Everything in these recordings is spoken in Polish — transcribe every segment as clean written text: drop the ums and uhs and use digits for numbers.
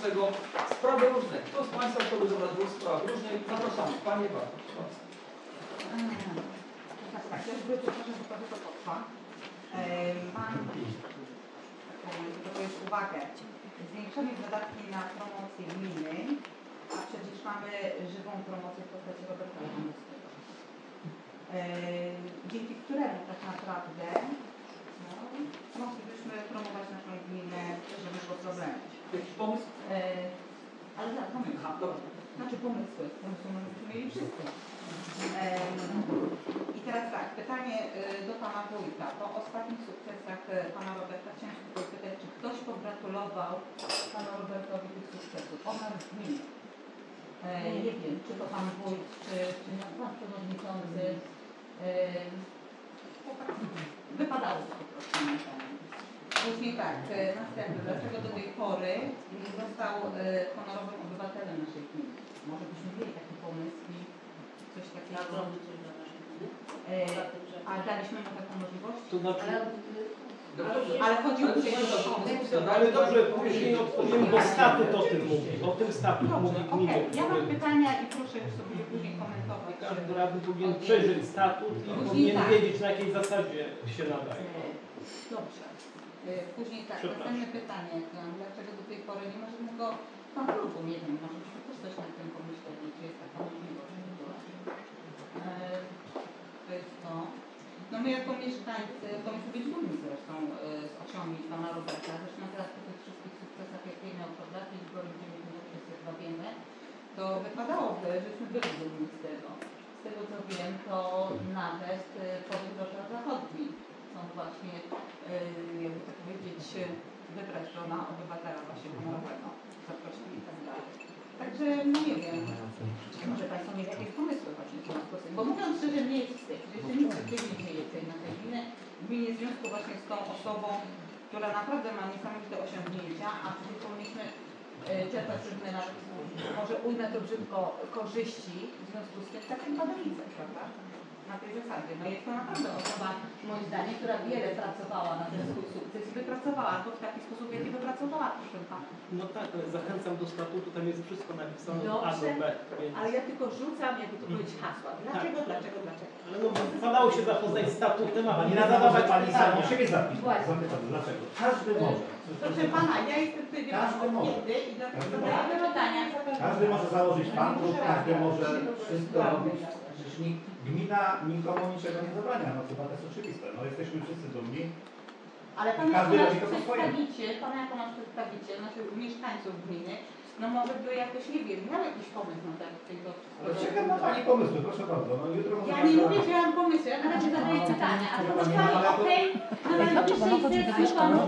Społecznego. Sprawy różne. Kto z Państwa chciałby zabrać głos w sprawach różnych? Zapraszamy. Panie Bartosz. Tak, ja już proszę, że to potrwa. Mam to jest uwagę. Zwiększenie wydatki na promocję gminy, a przecież mamy żywą promocję w postaci Roberta Lewandowskiego. Dzięki któremu tak naprawdę moglibyśmy promować naszą gminę, żeby było problemy. Jakiś pomysł? Ale tak, pomysł. Znaczy pomysły myśmy mieli wszyscy. I teraz tak, pytanie do Pana Wójta. Po ostatnich sukcesach Pana Roberta chciałam się tylko pytać, czy ktoś pogratulował Panu Robertowi tych sukcesów? On nas gminy. Nie wiem, czy to Pan Wójt, czy Pan Przewodniczący. Wypadało to po prostu na ten. Później tak, następny. Dlaczego do tej pory nie został honorowym obywatelem naszej gminy? Może byśmy mieli taki pomysł i coś takiego. A daliśmy mu taką możliwość? To znaczy, ale chodzi o to, ale dobrze, później odpowiem, bo statut o tym mówi. O tym statut mówi gminy. Ja mam pytania i proszę już sobie później komentować. Każdy radny powinien przejrzeć statut i powinien wiedzieć, na jakiej zasadzie się nadaje. Dobrze. Później tak, następne pytanie. Dlaczego do tej pory nie ma żadnego konkursu? Nie wiem, może byśmy też coś nad tym pomyśleli, czy jest taka możliwość. To jest to. No my jako mieszkańcy, powinniśmy być dumni zresztą z osiągnięć Pana Roberta. Zresztą teraz po tych wszystkich sukcesach, jakie miał prawda, i go ludzie wszyscy chyba wiemy, to wypadałoby, żebyśmy byli dumni z tego. Z tego co wiem, to nawet powiat Wrocław Zachodni są właśnie, jakby to powiedzieć, wybrać żona obywatela właśnie honorowego, zaprosili i tak dalej. Także no nie wiem, może Państwo mieli jakieś pomysły właśnie w ten sposób, bo mówiąc szczerze, nie jest wstyd, że jeszcze nic się nie dzieje tej na tej gminy, w gminie w związku właśnie z tą osobą, która naprawdę ma niesamowite osiągnięcia, a przecież powinniśmy czerpać różne, może ujmę to brzydko, korzyści w związku z tym, tak jak Badowicę, prawda? Na tej zasadzie. No jest to naprawdę osoba, moim zdaniem, która wiele pracowała na ten swój sukces i wypracowała to w taki sposób, jaki wypracowała, proszę Pana. No tak, zachęcam do statutu, tam jest wszystko napisane od A do B. Więc... Ale ja tylko rzucam, jakby to powiedzieć, hasła. Dlaczego, tak. Dlaczego? Ale no wypadało się zapoznać z statutem, a nie zadawać Pani pytania. siebie zapisz. Dlaczego? Każdy może. Proszę Pana, ja jestem tutaj kiedy i dlatego zadajemy pytania. Każdy może założyć banków, każdy może wszystko robić. Gmina nikomu niczego nie zabrania, no chyba to jest oczywiste. No jesteśmy wszyscy dumni. Ale Pan jako nasz przedstawiciel, naszych mieszkańców gminy, no może by jakoś, nie wiem, miał jakiś pomysł na tego. Czekam na Pani pomysły, proszę bardzo. No, jutro ja nie mówię, że ja mam pomysł, ja na razie zadaję pytania, a to Pani okej, na najbliższej sesji Panu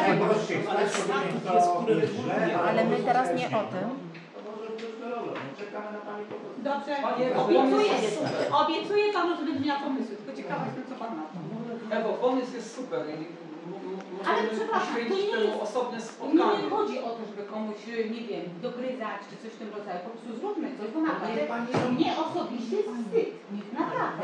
Ale my teraz nie o tym. Czekamy na Pani pomysły. Dobrze, obiecuję Panu, że będzie miał pomysły, tylko ciekawa jestem, co Pan na to. Ewo, pomysł jest super. Ale Możemy przepraszam, to poświęcić nie temu jest, osobne nie spotkanie. chodzi o to, żeby komuś, nie wiem, dogryzać czy coś w tym rodzaju. Po prostu zróbmy coś, bo naprawdę mnie osobiście jest wstyd. Naprawdę.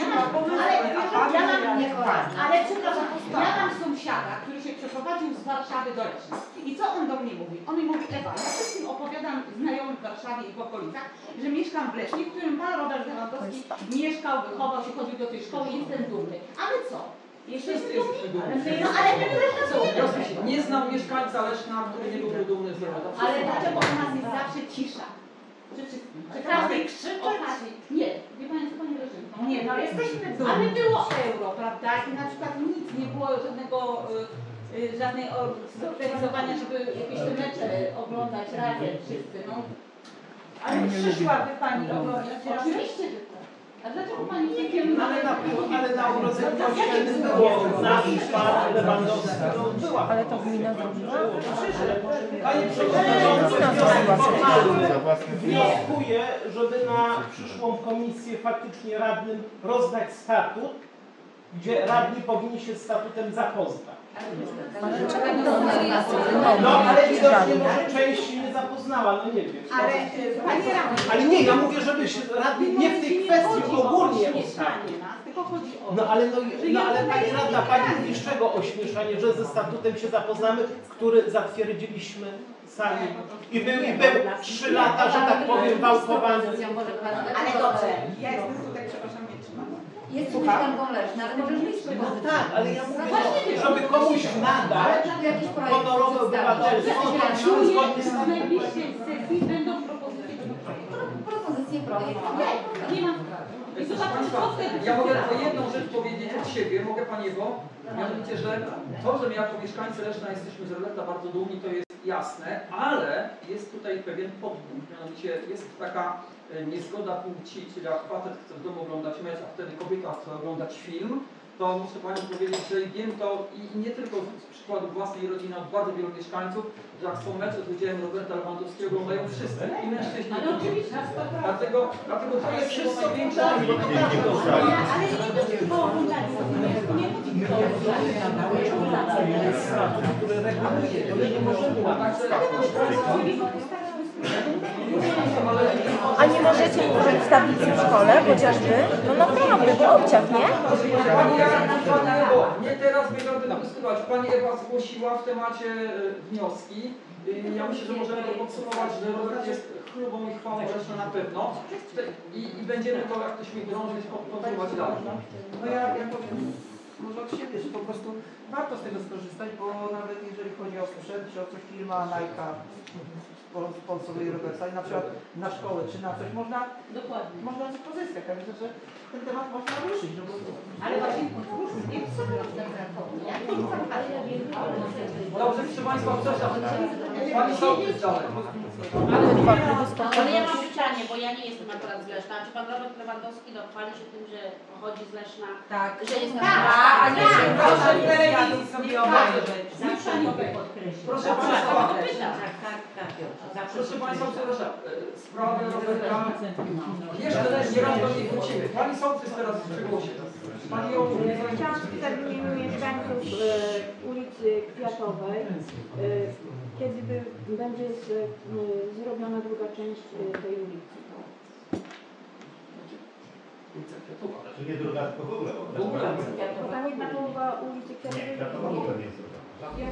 Ale przepraszam, ja mam sąsiada, który się przeprowadził z Warszawy do Leszna. I co on do mnie mówi? On mi mówi, Ewa, ja wszystkim opowiadam znajomym w Warszawie i w okolicach, że mieszkam w Lesznie, w którym pan Robert Lewandowski mieszkał, wychował się, chodził do tej szkoły i jestem dumny. Ale co? Jesteśmy dumni? No ale my Leszna nie znam mieszkańca Leszna, który nie byłby dumny z Leszna. Ale dlaczego u nas jest zawsze cisza? Przy każdej okazji. Nie, wie Pani co Pani Grażynko? Nie, no jesteśmy dumni. Ale było euro, prawda? I na przykład nic, nie było żadnej zorganizowania, żeby jakieś te mecze oglądać razem wszyscy, no. Ale przyszłaby Pani oglądać? Oczywiście, że tak. A dlaczego Pani nie wiem? Ale na uroczystości było nasz pan Lewandowski. Ale to gmina zrobiła? Panie Przewodniczący, wnioskuję, żeby na przyszłą komisję faktycznie radnym rozdać statut, gdzie radni powinni się z statutem zapoznać. Ale czego no ale widocznie może część się nie zapoznała, no nie wiem. Ale Panie radny. Ale nie, ja mówię, żeby się radni nie w tej kwestii ogólnie tylko chodzi o no ale Pani radna, Pani mówi z czego ośmieszanie, że ze statutem się zapoznamy, który zatwierdziliśmy sami i był 3 lata, że tak powiem, wałkowany. Ale dobrze, ja jestem tutaj, przepraszam, nie trzymam. Jest mieszkanką leśną, ale możesz mieć propozycję. Tak, ale ja mówię, żeby komuś nadać honorowe obywatelstwo, to zgodnie z W najbliższej sesji będą propozycje do Propozycje projektu. Nie ma sprawy. I zobaczymy, co wtedy. Ja mogę tylko jedną rzecz powiedzieć od siebie, mogę Pani Ewo? Mianowicie, że to, że my jako mieszkańcy Leszna jesteśmy z Roleta bardzo dumni, to jest jasne, ale jest tutaj pewien podpunkt, mianowicie jest taka niezgoda płci, czyli jak facet chce w domu oglądać mecz, a wtedy kobieta chce oglądać film, to muszę Pani powiedzieć, że wiem to i nie tylko z przykładu własnej rodziny, od bardzo wielu mieszkańców, że jak są mecze z udziałem Roberta Lewandowskiego, oglądają wszyscy, i mężczyźni, i kobiety. Dlatego to jest wszystko największe. Ale nie chodzi o oglądanie. Nie chodzi o oglądanie. który reguluje, to nie możemy łamać. A nie możecie użyć tablicy w szkole chociażby? No naprawdę, w obciach, nie? Nie teraz będę dyskutować. Pani Ewa zgłosiła w temacie wnioski. Ja myślę, że możemy to podsumować, że Robert jest chlubą i chwałą Leszna na pewno. I będziemy to jak to śmie drążyć, kontynuować dalej. No ja powiem może od siebie, że po prostu warto z tego skorzystać, bo nawet jeżeli chodzi o sprzęt, czy o coś firma Nike sponsoruje Roberta i na przykład na szkołę, czy na coś Dokładnie. można coś pozyskać. Ja myślę, że ten temat można ruszyć, no bo Ale właśnie nie sobie Dobrze, proszę Państwa, przepraszam. Pani Sołtys dalej. Ale ja mam pytanie, bo ja nie jestem akurat z Leszna. Czy pan Robert Lewandowski chwali się tym, że pochodzi z Leszna? Tak. Że jest A nie się proszę w telewizji sobie obejrzeć. Zawsze mogę podkreślić. Proszę Państwa, Tak. proszę Państwa, przepraszam. Sprawę Roberta. Jeszcze nie raz do niej wrócimy. Pani Sołtys teraz przygłosi. Pani ją Chciałam spytać w imieniu mieszkańców ulicy Kwiatowej, kiedy będzie zrobiona druga część tej ulicy. Znaczy nie druga, tylko w ogóle. W ogóle. Bo tam jedna połowa ulicy Nie, Kwiatowej Kwiatowa w ogóle nie jest druga.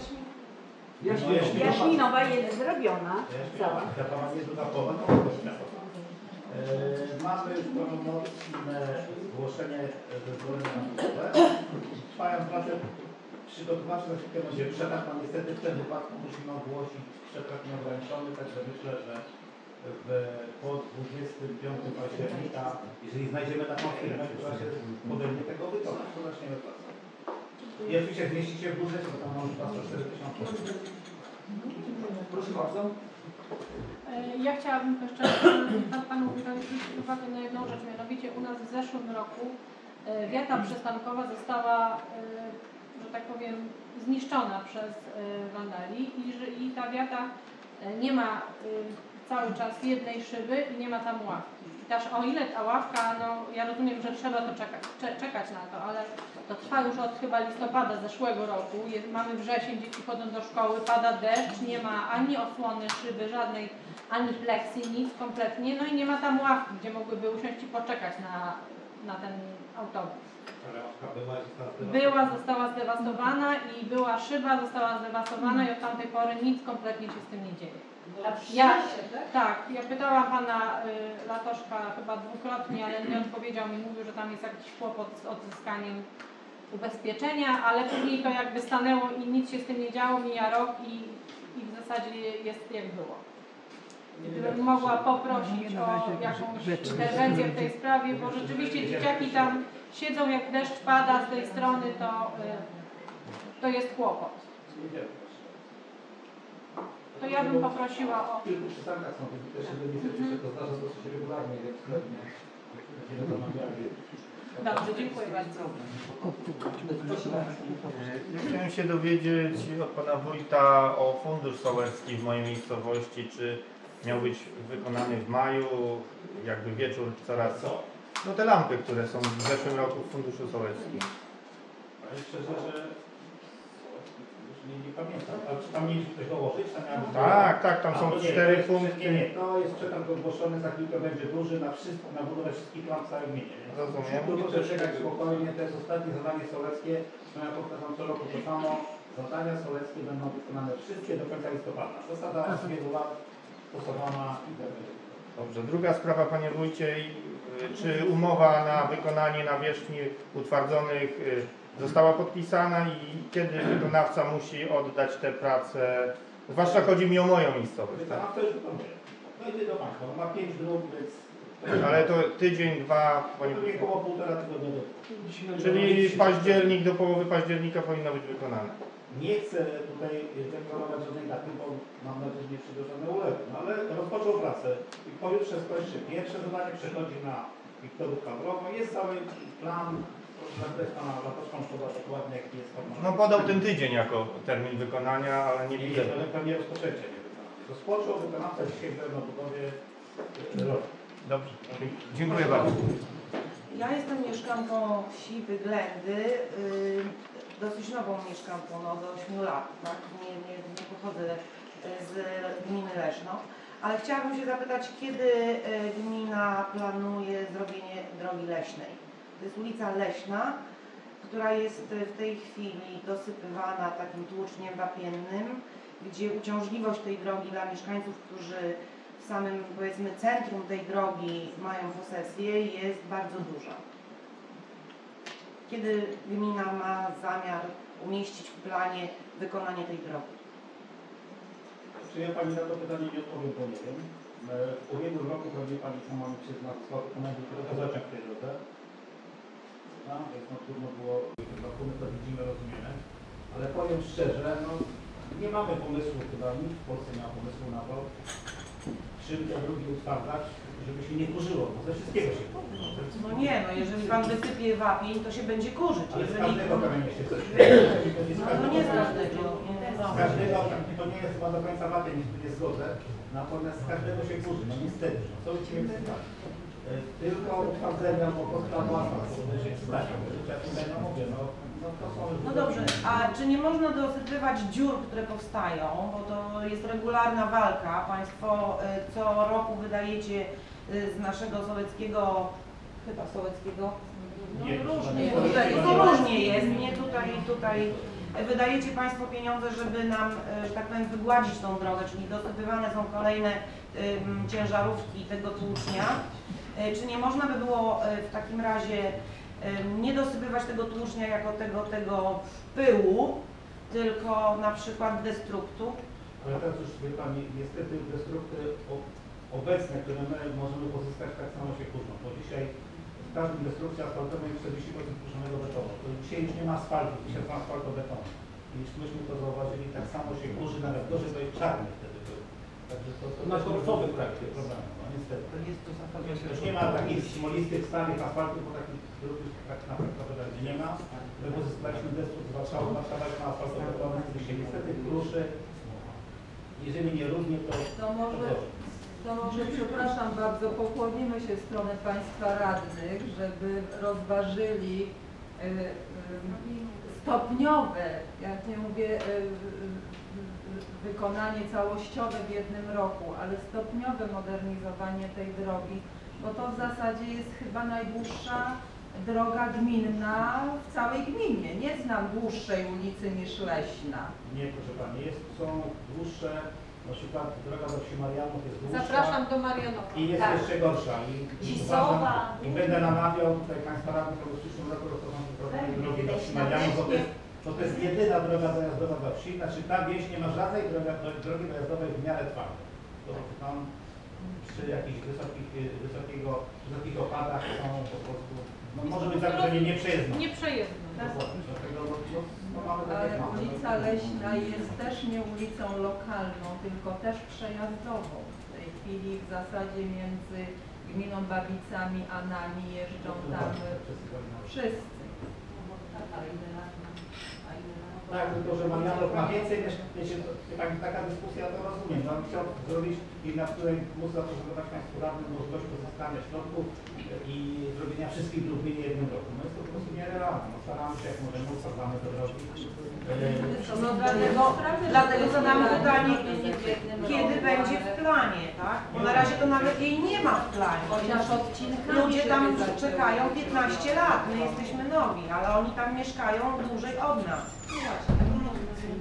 Jaśminowa jest zrobiona cała. Kwiatowa nie jest druga połowa, no to Kwiatowa. Mamy już pełnomocne zgłoszenie zezwolenia na budowę. Trwają prace przygotowawcze, na chwilkę będzie przetarg, a niestety w tym wypadku musimy ogłosić przetarg nieograniczony, także myślę, że po 25 października, jeżeli znajdziemy taką firmę, która się podejmie tego wykonać, to zaczniemy pracę. I oczywiście zmieścić się w budżecie, bo tam mamy 4 000. Proszę bardzo. Ja chciałabym jeszcze panu wójtowi zwrócić uwagę na jedną rzecz, mianowicie u nas w zeszłym roku wiata przystankowa została, że tak powiem, zniszczona przez wandali i ta wiata nie ma cały czas jednej szyby i nie ma tam ławki. O ile ta ławka, no ja rozumiem, że trzeba to czekać na to, ale to trwa już od chyba listopada zeszłego roku. Mamy wrzesień, dzieci chodzą do szkoły, pada deszcz, nie ma ani osłony szyby, żadnej, ani pleksji, nic kompletnie, no i nie ma tam ławki, gdzie mogłyby usiąść i poczekać na ten autobus. Została zdewastowana i była szyba, została zdewastowana i od tamtej pory nic kompletnie się z tym nie dzieje. Ja pytałam pana Latoszka chyba dwukrotnie, ale nie odpowiedział mi, mówił, że tam jest jakiś kłopot z odzyskaniem ubezpieczenia, ale później to jakby stanęło i nic się z tym nie działo, mija rok i w zasadzie jest jak było. Gdybym mogła poprosić o jakąś interwencję w tej sprawie, bo rzeczywiście dzieciaki tam siedzą, jak deszcz pada z tej strony, to jest kłopot. To ja bym poprosiła o... W kilku przystankach są te się to zdarza dosyć regularnie, więc będziemy zamawiali. Dobrze, dziękuję bardzo. Ja chciałem się dowiedzieć od pana wójta o fundusz sołecki w mojej miejscowości, czy miał być wykonany w maju, jakby wieczór coraz... No te lampy, które są w zeszłym roku w funduszu sołeckim. Ale szczerze, że już nie pamiętam. Ale czy tam mieliśmy coś dołożyć? Tak, tam są 4 punkty. Nie, to jest przetarg ogłoszony, za chwilkę będzie duży na budowę wszystkich lamp w całej gminie. Rozumiem. Proszę czekać spokojnie, to jest ostatnie zadanie sołeckie, no ja powtarzam co roku to samo. Zadania sołeckie będą wykonane wszystkie do końca listopada. Zasada z wielu lat stosowana i będzie. Dobrze. Druga sprawa, panie wójcie, czy umowa na wykonanie nawierzchni utwardzonych została podpisana i kiedy wykonawca musi oddać te prace? Zwłaszcza chodzi mi o moją miejscowość. Tak? Wykonawca już wykonuje. No idzie do państwa, on ma 5 dróg, więc... Ale to tydzień, dwa, panie Pewnie wójcie. około 1,5 tygodnia do... Czyli październik, do połowy października powinno być wykonane. Nie chcę tutaj deklarować żadnej daty, bo mam nadzieję, że nie przyjdą żadne ulewy. No ale rozpoczął pracę i pojutrze skończy pierwsze zadanie, przechodzi na Wiktorów kadrową. Jest cały plan, zakres pana Latowską szkoda dokładnie jaki jest formalny. No podał ten tydzień jako termin wykonania, ale nie widzę. Ale pewnie rozpoczęcie nie wykonał. Rozpoczął wykonawca dzisiaj w budowie rok. Dobrze. Dziękuję bardzo. Ja jestem mieszkanką wsi Wyględy, dosyć nową mieszkanką, no do 8 lat, tak? Nie pochodzę z gminy Leszno, ale chciałabym się zapytać, kiedy gmina planuje zrobienie drogi leśnej? To jest ulica Leśna, która jest w tej chwili dosypywana takim tłuczniem wapiennym, gdzie uciążliwość tej drogi dla mieszkańców, którzy w samym, powiedzmy, centrum tej drogi mają posesję, jest bardzo duża. Kiedy gmina ma zamiar umieścić w planie wykonanie tej drogi? Czy ja pani na to pytanie nie odpowiem, bo nie wiem. W ubiegłym roku pewnie pani sama mi przyzna dokumenty, które zacząłem w tej drodze. No, więc no, trudno było, my to widzimy, rozumiemy. Ale powiem szczerze, no, nie mamy pomysłu, chyba nikt w Polsce nie ma pomysłu na to, czym te drogi utwardzać, żeby się nie kurzyło, bo ze wszystkiego się kurzy. No nie, no jeżeli pan wysypie wapień, to się będzie kurzyć. Ale z Jeżeli... każdego kamienia się coś. No nie z każdego. Z każdego, to nie jest chyba do końca wapień, nie zgodzę, natomiast z każdego się kurzy, no niestety, no co ci nie tylko utwardzenia, bo kostka własna, to się wstanie, że ja tutaj no mówię, no to są... No dobrze, a czy nie można dosypywać dziur, które powstają, bo to jest regularna walka, państwo co roku wydajecie z naszego sołeckiego, chyba sołeckiego, no różnie, to różnie jest, nie tutaj wydajecie państwo pieniądze, żeby nam, że tak powiem, wygładzić tą drogę, czyli dosypywane są kolejne ciężarówki tego tłucznia. Czy nie można by było w takim razie nie dosypywać tego tłucznia jako tego pyłu, tylko na przykład destruktu? Ale teraz już, wie pani, niestety destrukty obecne, które my możemy pozyskać, tak samo się kurzą, bo dzisiaj w każdym destrukcji asfaltowej jest 40% kurzonego betonu. To dzisiaj już nie ma asfaltu, dzisiaj są asfaltobetonu. I już myśmy to zauważyli, tak samo się kurzy, nawet gorzej to jest czarny wtedy był. Także to na torfowy praktycznie problemy, no niestety. To jest to już nie ma takich smolistych, starych asfaltów, bo takich drugich tak naprawdę nie ma. My pozyskaliśmy destrukt z Warszawy, Warszawa już ma asfaltobeton, który się niestety kruszy. Jeżeli nie równie, to może, przepraszam bardzo, pokłonimy się w stronę Państwa radnych, żeby rozważyli stopniowe, jak nie mówię wykonanie całościowe w jednym roku, ale stopniowe modernizowanie tej drogi, bo to w zasadzie jest chyba najdłuższa droga gminna w całej gminie. Nie znam dłuższej ulicy niż Leśna. Nie, proszę Pani, są dłuższe, na przykład droga do wsi Marianów jest dłuższa. Zapraszam do Marianowa. I jest jeszcze gorsza. I będę namawiał tutaj Państwa radnych, żeby w przyszłym roku rozpocząć drogi do wsi Marianów, bo to jest jedyna droga dojazdowa do wsi, znaczy ta wieś nie ma żadnej drogi dojazdowej w miarę twardej. To tam przy jakichś wysokich opadach są po prostu, no może być zagrożenie nieprzejezdne. Nieprzejezdne. Ale ulica Leśna jest też nie ulicą lokalną, tylko też przejazdową. W tej chwili w zasadzie między gminą Babicami a nami jeżdżą tam wszyscy. Tak, tylko że Marianów ma więcej, wiecie, taka dyskusja, to rozumiem. No, chciał zrobić i na której móc zaprezentować Państwu radnym możliwość pozyskania środków i zrobienia wszystkich dróg w jednym roku. No jest to po prostu nierealne. No, staramy się jak możemy, usadzamy te drogi. Dlatego zadamy pytanie, kiedy będzie w planie, tak? Bo na razie to nawet jej nie ma w planie. Chociaż odcinkami ludzie tam czekają 15 lat, my jesteśmy nowi, ale oni tam mieszkają dłużej od nas.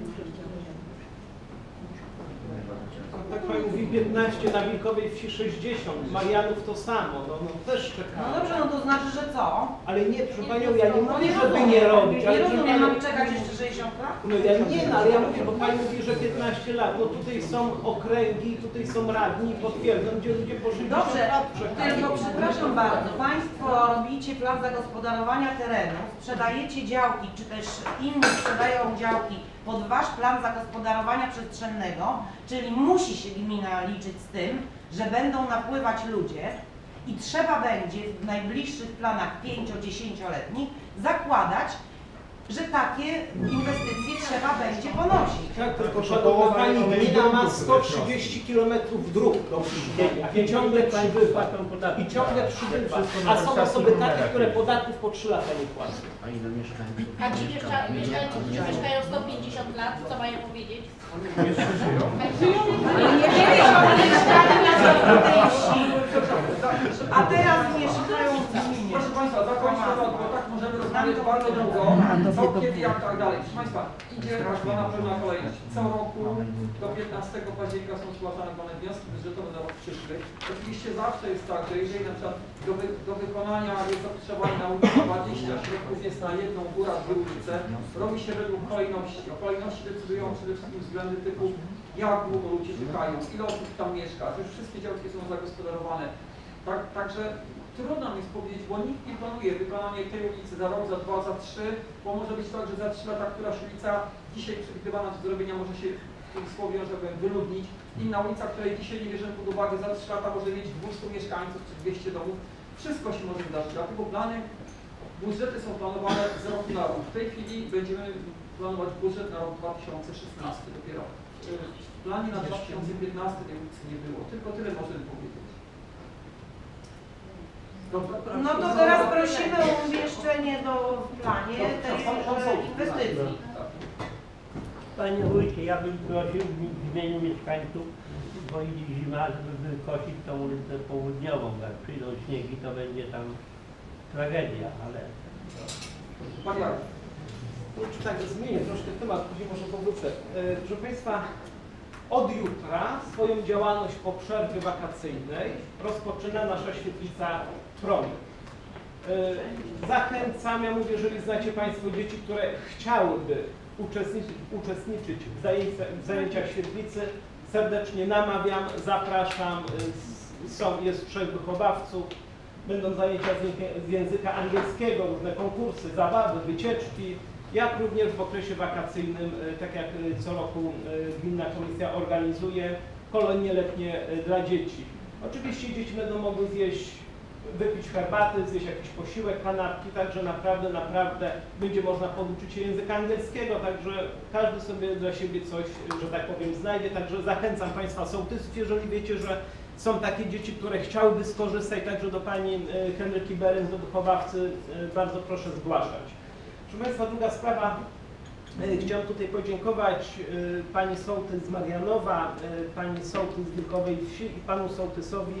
tak pani mówi 15, na Wilkowej Wsi 60, Marianów to samo, no też czekamy. No dobrze, no to znaczy, że co? Ale nie, proszę panią, ja nie mówię, żeby nie robić, ale Nie proszę rozumiem, panią, mam czekać jeszcze 60 lat? no ja nie, no ale ja mówię, bo pani mówi, że 15 lat, no tutaj są okręgi, tutaj są radni, potwierdzam, gdzie ludzie po 60 Dobrze, lat czekają. tylko przepraszam bardzo, Państwo robicie plan zagospodarowania terenu, sprzedajecie działki, czy też inni sprzedają działki pod Wasz plan zagospodarowania przestrzennego, czyli musi się gmina liczyć z tym, że będą napływać ludzie i trzeba będzie w najbliższych planach 5-10-letnich zakładać, że takie inwestycje trzeba będzie ponosić. Tak, tylko szanowna pani, gmina ma 130 km dróg do przyjęcia i ciągle przybywa. A są osoby takie, które podatków po 3 lata nie płacą. A ci mieszkańcy, którzy mieszkają 150 lat, co mają powiedzieć? A teraz mieszkają w gminie. Proszę Państwa, zakończmy to, bo tak możemy rozmawiać bardzo długo, co, kiedy, jak, tak dalej. Proszę Państwa, idzie tak zwana pewna kolejność. Co roku do 15 października są zgłaszane wolne wnioski budżetowe na rok przyszły. Oczywiście zawsze jest tak, że jeżeli na przykład do wykonania jest zapotrzebowanie na ulicę 20, środków jest na jedną, góra, 2 ulice, robi się według kolejności. O kolejności decydują przede wszystkim względy typu, jak długo ludzie czekają, ile osób tam mieszka, że już wszystkie działki są zagospodarowane. Także trudno mi jest powiedzieć, bo nikt nie planuje wykonanie tej ulicy za rok, za 2, za 3, bo może być tak, że za 3 lata któraś ulica dzisiaj przewidywana do zrobienia może się w cudzysłowie, że tak powiem, wyludnić. Inna ulica, której dzisiaj nie bierzemy pod uwagę, za 3 lata może mieć 200 mieszkańców czy 200 domów. Wszystko się może wydarzyć, dlatego plany, budżety są planowane z roku na rok. W tej chwili będziemy planować budżet na rok 2016 dopiero. W planie na 2015 tej ulicy nie było, tylko tyle możemy powiedzieć. No to teraz prosimy o umieszczenie w planie tej inwestycji. Panie wójcie, ja bym prosił w imieniu mieszkańców, bo idzie zima, żeby wykosić tą ulicę południową. Jak przyjdą śniegi, to będzie tam tragedia, ale... Panie Jarku. Czy tak, zmienię troszkę temat, później może powrócę. Proszę Państwa, od jutra swoją działalność po przerwie wakacyjnej rozpoczyna nasza świetlica Promień. Zachęcam, ja mówię, jeżeli znacie Państwo dzieci, które chciałyby uczestniczyć w zajęciach świetlicy, serdecznie namawiam, zapraszam, jest 3 wychowawców, będą zajęcia z języka angielskiego, różne konkursy, zabawy, wycieczki, jak również w okresie wakacyjnym, tak jak co roku Gminna Komisja organizuje kolonie letnie dla dzieci. Oczywiście dzieci będą mogły zjeść, wypić herbaty, zjeść jakiś posiłek, kanapki, także naprawdę będzie można poduczyć się języka angielskiego, także każdy sobie dla siebie coś, że tak powiem, znajdzie, także zachęcam Państwa sołtysów, jeżeli wiecie, że są takie dzieci, które chciałyby skorzystać, także do Pani Henryki Berens, do wychowawcy, bardzo proszę zgłaszać. Proszę Państwa, druga sprawa, chciałem tutaj podziękować Pani sołtys z Marianowa, Pani sołtys z Wilkowej Wsi i Panu sołtysowi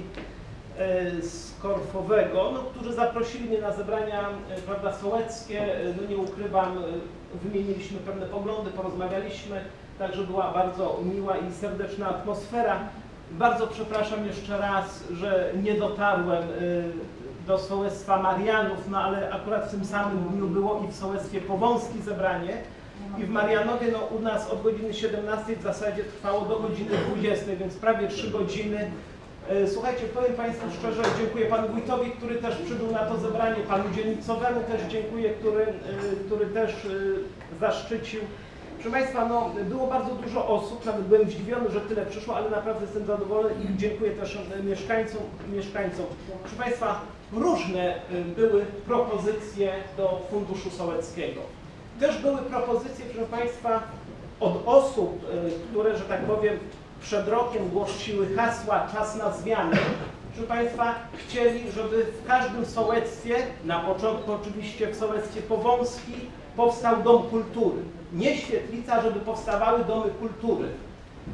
z Korfowego, którzy zaprosili mnie na zebrania, prawda, sołeckie, no nie ukrywam, wymieniliśmy pewne poglądy, porozmawialiśmy, także była bardzo miła i serdeczna atmosfera. Bardzo przepraszam jeszcze raz, że nie dotarłem do sołectwa Marianów, no ale akurat w tym samym dniu było i w sołectwie Powązki zebranie i w Marianowie, no u nas od godziny 17 w zasadzie trwało do godziny 20, więc prawie 3 godziny. Słuchajcie, powiem Państwu szczerze, dziękuję Panu Wójtowi, który też przybył na to zebranie, Panu Dzielnicowemu też dziękuję, który też zaszczycił. Proszę Państwa, no, było bardzo dużo osób, nawet byłem zdziwiony, że tyle przyszło, ale naprawdę jestem zadowolony i dziękuję też mieszkańcom. Proszę Państwa, różne były propozycje do Funduszu Sołeckiego. Też były propozycje, proszę Państwa, od osób, które, że tak powiem, przed rokiem głosiły hasła czas na zmianę. Proszę Państwa, chcieli, żeby w każdym sołectwie, na początku oczywiście w sołectwie Powązki, powstał dom kultury. Nie świetlica, żeby powstawały domy kultury.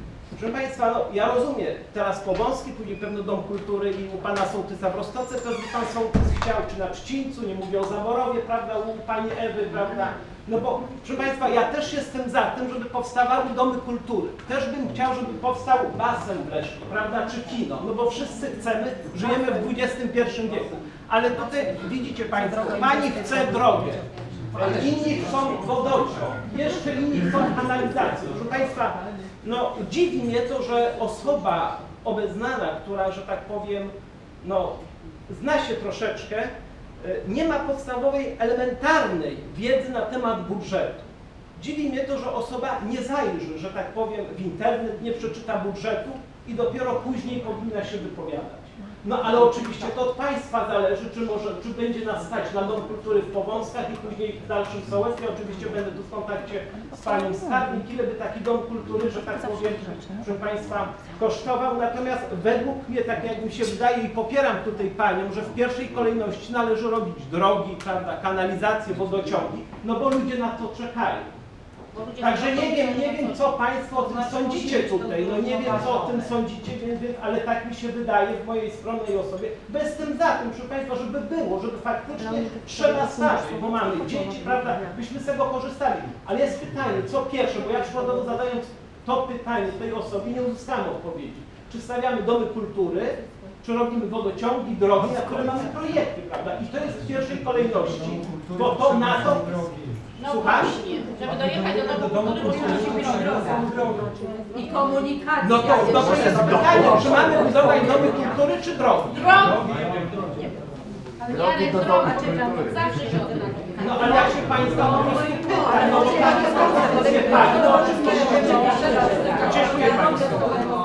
Proszę Państwa, no, ja rozumiem, teraz Powązki, później pewno Dom Kultury i u Pana Sołtysa w Roztoce, to by Pan Sołtys chciał, czy na Trzcińcu, nie mówię o Zaborowie, prawda, u Pani Ewy, prawda. No bo, proszę Państwa, ja też jestem za tym, żeby powstawały domy kultury. Też bym chciał, żeby powstał basen w Lesznie, prawda, czy kino. No bo wszyscy chcemy, żyjemy w XXI wieku. Ale tutaj widzicie Państwo, Pani chce drogę, inni chcą wodociąg, jeszcze inni chcą kanalizację. Proszę Państwa, no dziwi mnie to, że osoba obeznana, która, że tak powiem, no zna się troszeczkę, nie ma podstawowej, elementarnej wiedzy na temat budżetu. Dziwi mnie to, że osoba nie zajrzy, że tak powiem, w internet, nie przeczyta budżetu i dopiero później powinna się wypowiadać. No ale oczywiście to od Państwa zależy, czy będzie nas stać na Dom Kultury w Powązkach i później w dalszym Sołectwie. Oczywiście będę tu w kontakcie z Panią Skarbnik, ile by taki Dom Kultury, że tak powiem, proszę Państwa, kosztował. Natomiast według mnie, tak jak mi się wydaje i popieram tutaj Panią, że w pierwszej kolejności należy robić drogi, prawda, kanalizacje, wodociągi, no bo ludzie na to czekają. Także nie wiem, co Państwo o tym sądzicie tutaj, no nie wiem, co o tym sądzicie, ale tak mi się wydaje w mojej skromnej osobie. Bo jestem za tym, proszę Państwa, żeby było, żeby faktycznie trzeba stawiać, bo mamy dzieci, prawda, byśmy z tego korzystali. Ale jest pytanie, co pierwsze, bo ja przykładowo zadając to pytanie tej osobie nie uzyskamy odpowiedzi. Czy stawiamy domy kultury, czy robimy wodociągi, drogi, na które mamy projekty, prawda? I to jest w pierwszej kolejności, bo to na to... No właśnie, żeby dojechać do domu kultury, musimy mieć drogę. I komunikację. No to jest pytanie, czy mamy budować domy kultury, czy drogi? Drogi! Ale droga, czy zawsze się o tym No ale jak się Państwa po prostu pyta, no bo tak jest propozycja Pani, no oczywiście dziękuję Państwu.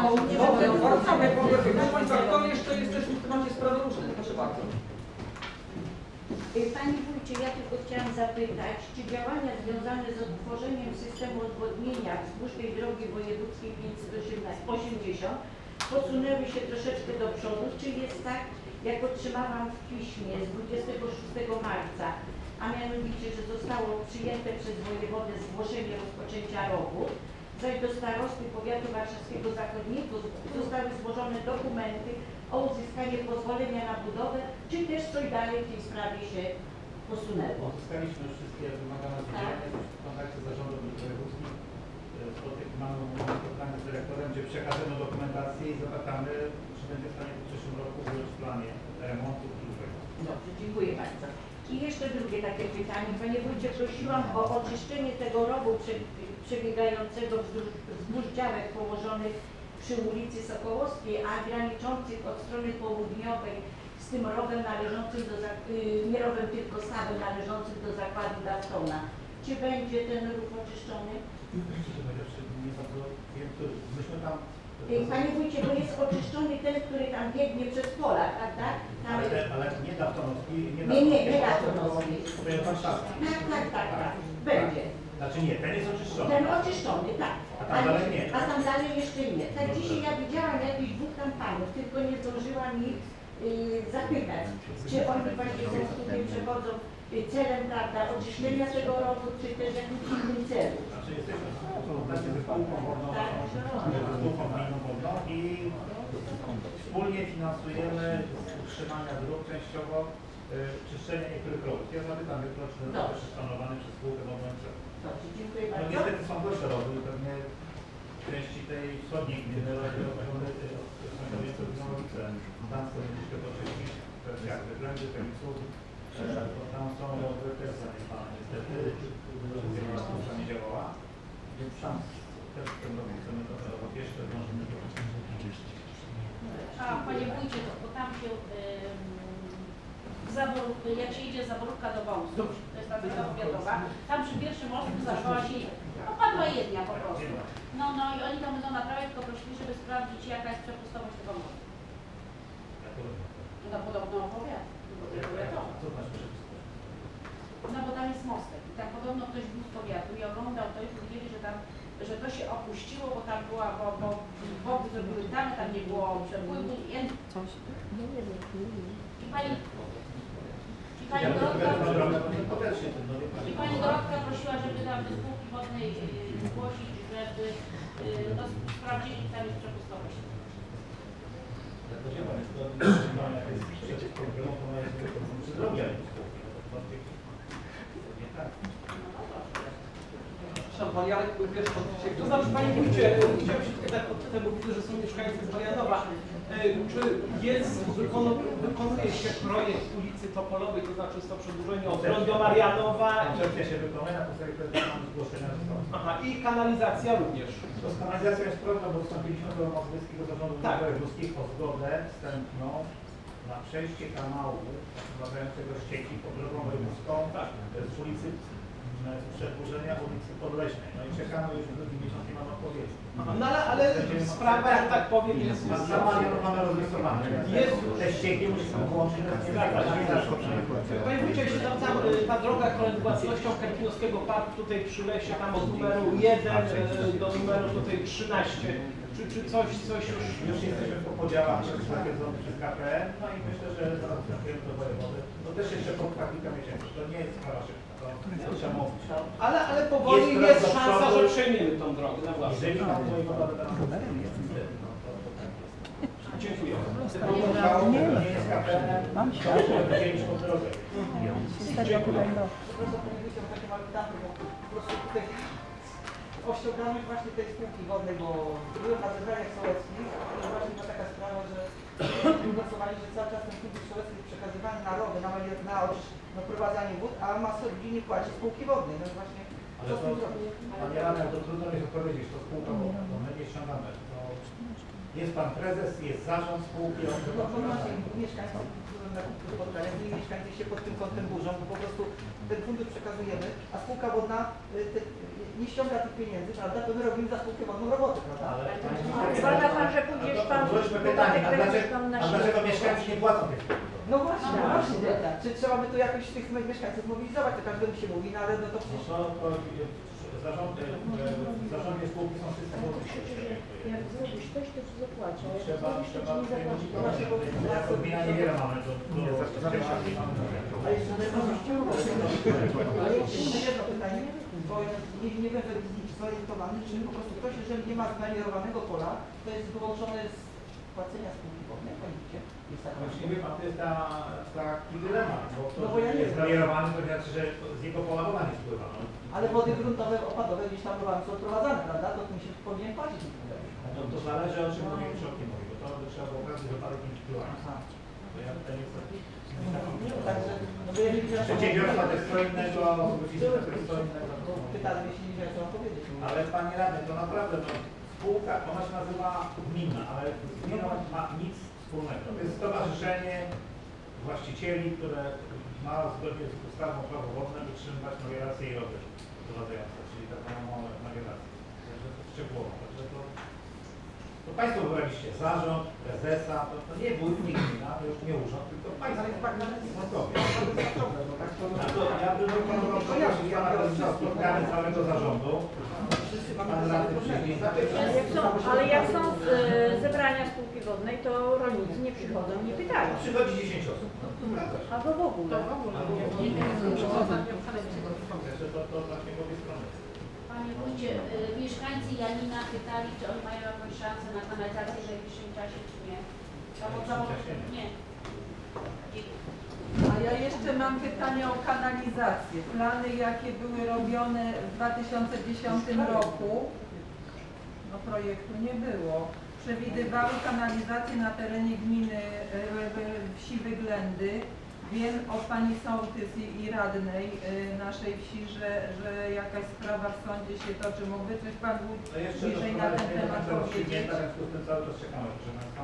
Kto jeszcze jesteśmy w temacie spraw różnych? Proszę bardzo. Panie Wójcie, ja tylko chciałam zapytać, czy działania związane z odtworzeniem systemu odwodnienia wzdłuż tej drogi wojewódzkiej 580 posunęły się troszeczkę do przodu, czy jest tak, jak otrzymałam w piśmie z 26 marca, a mianowicie, że zostało przyjęte przez wojewodę zgłoszenie rozpoczęcia robót, zaś do starosty powiatu warszawskiego zachodniego zostały złożone dokumenty o uzyskanie pozwolenia na budowę, czy też coś dalej w tej sprawie się posunęło. Uzyskaliśmy wszystkie wymagane zmiany w kontakcie z zarządem wojewódzkim. Mamy spotkanie z dyrektorem, gdzie przekażemy dokumentację i zapytamy, czy będzie w stanie w przyszłym roku wyjąć w planie remontu dużego. Dobrze, dziękuję bardzo. I jeszcze drugie takie pytanie. Panie Wójcie, prosiłam o oczyszczenie tego rowu przebiegającego wzdłuż działek położonych przy ulicy Sokołowskiej, a graniczących od strony południowej z tym rowem należącym do, nie rowem, tylko stawem należącym do zakładu Daltona. Czy będzie ten rów oczyszczony? Nie bardzo wiem, myśmy tam... Panie Wójcie, bo jest oczyszczony ten, który tam biegnie przez pola, prawda? Tam... Ale nie Daltonowski, nie Daltonowski. Tak. Będzie. Znaczy nie, ten jest oczyszczony. Ten oczyszczony, tak. A tam dalej nie. A tam dalej jeszcze nie. Tak dzisiaj ja widziałam jakichś dwóch tam panów, tylko nie zdążyłam ich zapytać, czy oni właśnie są tutaj przechodzą celem, prawda, oczyszczenia tego rowu, czy też jakimś innym celu. Znaczy jesteśmy w kontakcie ze spółką wodną i wspólnie finansujemy z utrzymania dróg częściowo czyszczenie niektórych rowów. Ja zapytam jutro, czy ten rów jest planowany przez spółkę wodną. Dobrze, dziękuję No bardzo. niestety są gorsze rowy, pewnie w części tej wschodniej gminy sąsiadujące z Gnołowice. Tam są troszkę poczyścić, jak wyględy, Feniców, bo tam są rowy też zaniedbane niestety. Wszystkie nie działała, więc tam też w tym roku chcemy to jeszcze zdążymy A Panie Wójcie, bo tam się jak się idzie z Zaborówka do Wąsu, to jest ta droga powiatowa, tam przy pierwszym mostku zachowała się, padła jedna po prostu. No i oni tam będą naprawiać, tylko prosili, żeby sprawdzić, jaka jest przepustowość tego mostu. No podobno opowiada. No bo tam jest mostek i tam podobno ktoś był z powiatu i oglądał to i powiedzieli, że to się opuściło, bo tam była, bo wody zrobiły tam nie było przepływu. I pani Dorotka prosiła, żeby tam do spółki wodnej zgłosić, żeby no, sprawdzili, czy tam jest przepustowość. Warianek był pierwszy podpisek. To znaczy, Panie Wójcie, chciałem się tutaj podpytać, bo widzę, że są mieszkańcy z Warianowa. Czy wykonuje się projekt ulicy Topolowej, to znaczy jest to przedłużenie od do Marianowa? Koncepcja się wykonuje, na podstawie której mamy zgłoszenia zostały. Aha, i kanalizacja również. To z kanalizacją jest problem, bo wstąpiliśmy do Mazowieckiego Zarządu Dróg Wojewódzkich o zgodę wstępną na przejście kanału wymagającego ścieki pod drogą wojewódzką z ulicy przedłużenia ulicy Podleśnej. No i czekamy już drugi miesiąc, nie mamy odpowiedzi. No ale sprawa, jak tak powiem, jest mamy rozrysowane. Te ścieki musimy połączyć. Panie Wójcie, jeśli tam ta droga krąży własnością Karpinowskiego Parku tutaj przy lesie, tam od numeru 1 do numeru tutaj 13, czy coś już... Już jesteśmy po podziałach zatwierdzony przez KPN, no i myślę, że zaraz trafiemy do wojewody. To też jeszcze po kilka miesięcy, to nie jest sprawa szybka. Trzeba mówić. Ale powoli jest szansa, że przejmiemy tą drogę na własność. Jeżeli pan wojewoda Dziękuję. Nie jest KPN, mam światło. Osiągamy właśnie tej spółki wodnej, bo byłem na zebraniach sołeckich i właśnie była taka sprawa, że głosowali, że cały czas ten fundusz sołecki jest przekazywany na rowy, na prowadzenie wód, a masa ludzi nie płaci spółki wodnej. No właśnie, co z tym zrobić? Panie Radny, to trudno mi odpowiedzieć, to spółka wodna, to my nie ściągamy. Jest pan prezes, jest zarząd spółki. No to właśnie mieszkańcy, mieszkańcy się pod tym kątem burzą, bo po prostu ten fundusz przekazujemy, a spółka wodna nie ściąga tych pieniędzy, prawda? To my robimy za spółkę wodną robotę, prawda? Uważa pan, że pójdziesz pan... Zwróćmy pytanie, a dlaczego mieszkańcy nie płacą tych? No właśnie, tak. Czy trzeba by tu jakoś tych mieszkańców mobilizować, to każdemu się mówi, no ale no to przecież... Zarządy spółki są systemowe. Jak zrobisz coś, to ci zapłaci, a jak Trzeba zrobisz, to ci nie zapłaci. jako gmina niewiele mamy do Ale jeszcze jedno pytanie, bo nie będę zorientowany, czy po prostu ktoś, jeżeli nie ma zmanierowanego pola, to jest wyłączone z płacenia spółki wodnej, pamiętacie? Właśnie wie pan, to jest taki dylemat, bo to, no bo ja nie jest zmajerowany, to znaczy, że z jego pola woda nie spływa. No. Ale wody gruntowe, opadowe gdzieś tam są odprowadzane, prawda? To mi się powinien płacić. To zależy, o czym mówimy, czy o kim mówimy, bo to trzeba było okazji wypadek indywidualny. To ja tutaj nie chcę... Przedsiębiorstwa to jest co innego, fizyczne to jest co innego. Pytałem, jeśli nie wiem, co mam powiedzieć. Ale Panie Radny, to naprawdę, no, spółka, ona się nazywa gmina, ale z gminą ma nic wspólnego. To jest stowarzyszenie właścicieli, które ma zgodnie z ustawą prawo wodne utrzymywać meliorację i rowy prowadzające, czyli taką meliorację. Także to szczegółowo. Także to Państwo wybraliście zarząd, prezesa, to nie wójtnik gmina, to już nie urząd, tylko Państwo. Ja bym proponował pana prezesa spotkanie całego zarządu. Ale jak są zebrania spółki wodnej, to rolnicy nie przychodzą, nie pytają. Przychodzi 10 osób. Albo w ogóle. Panie Wójcie, mieszkańcy Janina pytali, czy oni mają jakąś szansę na kanalizację w najbliższym czasie, czy nie? Nie. A ja jeszcze mam pytanie o kanalizację. Plany, jakie były robione w 2010 roku, no projektu nie było, przewidywały kanalizację na terenie gminy wsi Wyględy. Wiem od pani sołtys i radnej naszej wsi, że jakaś sprawa w sądzie się toczy. Mógłby coś pan bliżej na ten temat powiedzieć? W cały czas czekamy, proszę Państwa.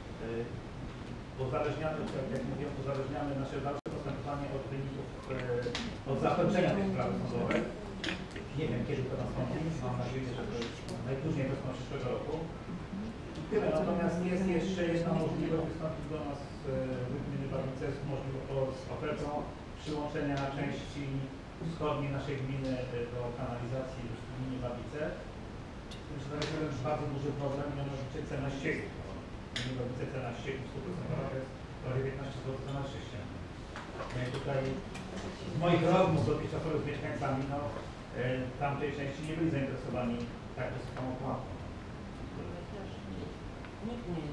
Uzależniamy nasze dalsze postępowanie od wyników, od zakończenia tej sprawy sądowej. Nie wiem, kiedy to nastąpi. Mam nadzieję, że to jest najpóźniej wiosną przyszłego roku. I tyle. Natomiast jest jeszcze jedna możliwość wystąpić do nas w gminy Babice z ofertą przyłączenia części wschodniej naszej gminy do kanalizacji w gminie Babice. To jest bardzo duży problem, mianowicie cena ścieków. Gminy Babice cena ścieków 100% to jest prawie 15 zł za nasze ściany. Tutaj z moich rozmów dotychczasowych z mieszkańcami, no, tamtej części nie byli zainteresowani tak wysoką opłatą. Nikt nie.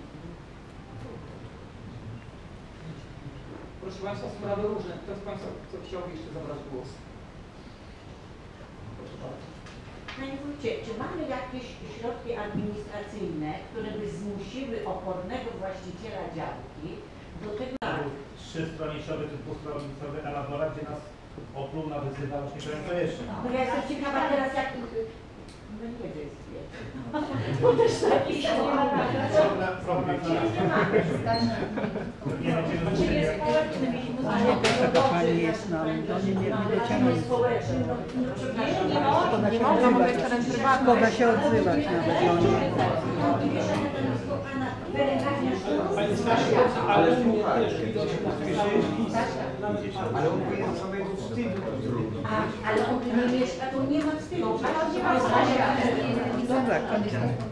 Proszę Państwa, sprawy różne. Kto z Państwa chciałby jeszcze zabrać głos? Proszę bardzo. Panie wójcie, czy mamy jakieś środki administracyjne, które by zmusiły opornego właściciela działki do tego... 3-stronicowy czy 2-stronicowy elaborat, gdzie nas opluł, nawyzywał, nie wiem co jeszcze. No ja jestem ciekawa teraz, jak... No nie wiem, bo też taki Problem. Czy jest społeczny, ale to pani jest nam, to nie wyciągnąć. społeczny, Nie można, bo jest teren prywatny. Szkoda się odzywać nawet. Pani Stasiu, ale mnie też widać Ale on mówi o samego wstydu. Ale on tu nie mieszka, to nie ma wstydu. Ale on nie ma Dobra, koniec.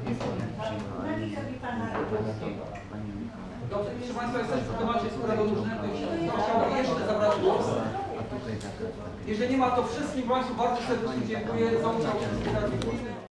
Dobrze, proszę Państwa, jesteśmy w temacie sprawy różne. Kto chciałby jeszcze zabrać głos? Jeżeli nie ma, to wszystkim Państwu bardzo serdecznie dziękuję za udział w tej